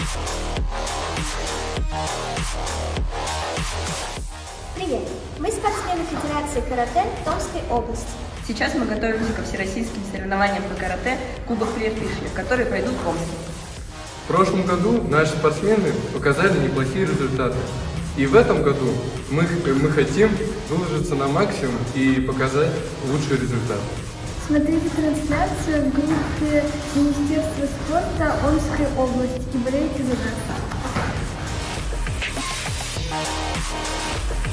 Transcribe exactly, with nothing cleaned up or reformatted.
Привет! Мы спортсмены Федерации карате Томской области. Сейчас мы готовимся ко всероссийским соревнованиям по карате Кубок Прииртышья, которые пройдут в Омске. В прошлом году наши спортсмены показали неплохие результаты. И в этом году мы, мы хотим выложиться на максимум и показать лучший результат. Смотрите трансляцию в группе Министерства спорта Омской области и болейте за нас.